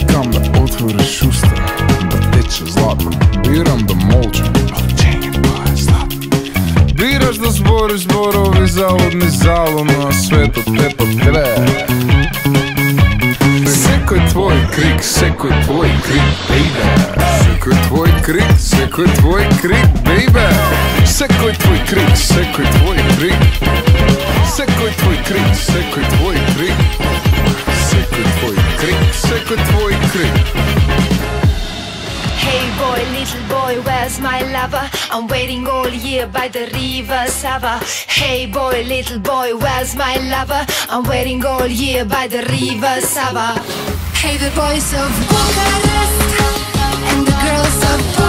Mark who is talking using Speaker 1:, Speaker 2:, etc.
Speaker 1: Čekam da otvoriš usta, da teče zlatno. Biram da molčam, ali čekaj, to je zlatno. Biraš da zboriš zborovi zaludni zaludno, a sve to te potre. Seko je tvoj krik, seko je tvoj krik, baby. Seko je tvoj krik, seko je tvoj krik, baby. Seko je tvoj krik, seko je tvoj krik. Seko je tvoj krik, seko je tvoj krik. Seko je tvoj krik, seko je tvoj krik.
Speaker 2: Hey boy, little boy, where's my lover? I'm waiting all year by the river Sava. Hey boy, little boy, where's my lover? I'm waiting all year by the river Sava. Hey, the boys of Bucharest and the girls of